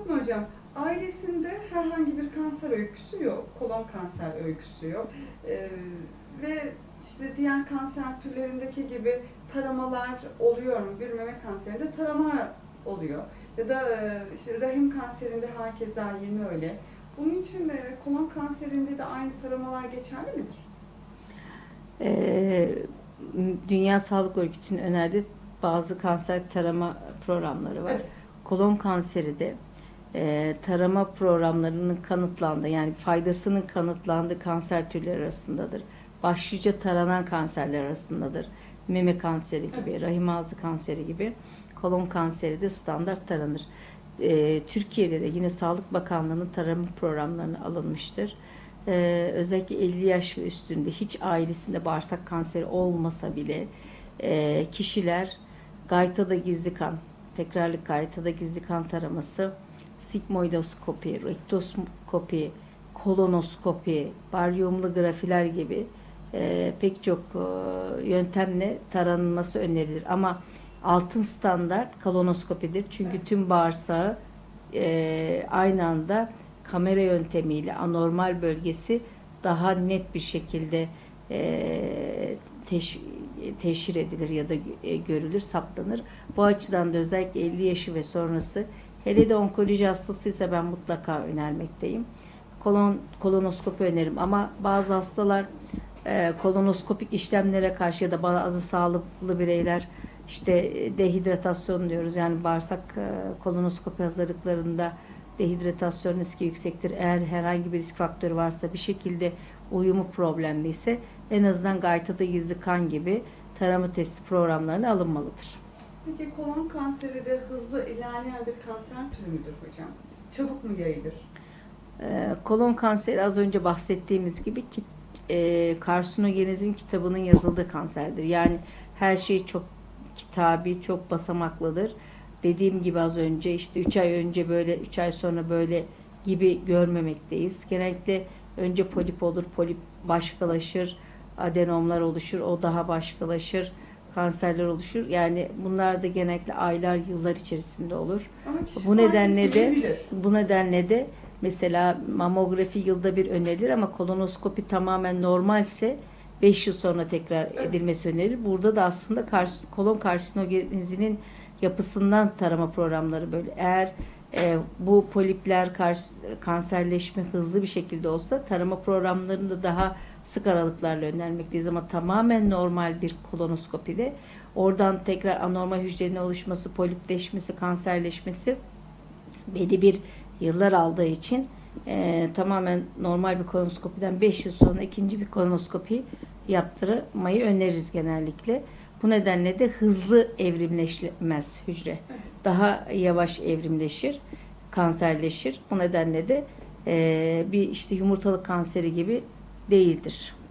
Fatma Hocam, ailesinde herhangi bir kanser öyküsü yok, kolon kanser öyküsü yok. Ve işte diğer kanser türlerindeki gibi taramalar oluyor mu? Bir meme kanserinde tarama oluyor. Ya da işte rahim kanserinde hakeza yine öyle. Bunun için de kolon kanserinde de aynı taramalar geçerli midir? Ee, Dünya Sağlık Örgütü'nün önerdiği bazı kanser tarama programları var. Evet. Kolon kanseri de tarama programlarının kanıtlandığı, yani faydasının kanıtlandığı kanser türleri arasındadır. Başlıca taranan kanserler arasındadır. Meme kanseri gibi, Evet. rahim ağzı kanseri gibi kolon kanseri de standart taranır. Türkiye'de de yine Sağlık Bakanlığı'nın tarama programlarına alınmıştır. Özellikle 50 yaş ve üstünde hiç ailesinde bağırsak kanseri olmasa bile kişiler gaytada gizli kan, tekrarlık gaytada gizli kan taraması, sigmoidoskopi, rektoskopi, kolonoskopi, baryomlu grafiler gibi pek çok yöntemle taranılması önerilir. Ama altın standart kolonoskopidir. Çünkü tüm bağırsağı aynı anda kamera yöntemiyle anormal bölgesi daha net bir şekilde teşhir edilir ya da görülür, saptanır. Bu açıdan da özellikle 50 yaşı ve sonrası, hele de onkoloji hastasıysa ben mutlaka önermekteyim. Kolonoskopi öneririm ama bazı hastalar kolonoskopik işlemlere karşı ya da bazı sağlıklı bireyler işte dehidratasyon diyoruz. Yani bağırsak kolonoskopi hazırlıklarında dehidratasyon riski yüksektir. Eğer herhangi bir risk faktörü varsa, bir şekilde uyumu problemliyse en azından gaytada gizli kan gibi tarama testi programlarına alınmalıdır. Peki kolon kanseri de hızlı ilerleyen bir kanser türü müdür hocam? Çabuk mu yayılır? Kolon kanseri az önce bahsettiğimiz gibi Karsinogenez'in kitabının yazıldığı kanserdir. Yani her şey çok kitabi, çok basamaklıdır. Dediğim gibi az önce işte 3 ay önce böyle, 3 ay sonra böyle gibi görmemekteyiz. Genellikle önce polip olur, polip başkalaşır, adenomlar oluşur, o daha başkalaşır, kanserler oluşur. Yani bunlar da genellikle aylar, yıllar içerisinde olur. Bu nedenle de mesela mamografi yılda bir önerilir ama kolonoskopi tamamen normalse 5 yıl sonra tekrar edilmesi önerilir. Burada da aslında kolon karsinogenezinin yapısından tarama programları böyle. Eğer bu polipler kanserleşme hızlı bir şekilde olsa tarama programlarında daha sık aralıklarla önermekteyiz ama tamamen normal bir kolonoskopide oradan tekrar anormal hücrenin oluşması, polipleşmesi, kanserleşmesi belli bir yıllar aldığı için tamamen normal bir kolonoskopiden 5 yıl sonra ikinci bir kolonoskopi yaptırmayı öneririz genellikle. Bu nedenle de hızlı evrimleşmez hücre. Daha yavaş evrimleşir, kanserleşir. Bu nedenle de bir işte yumurtalık kanseri gibi değildir.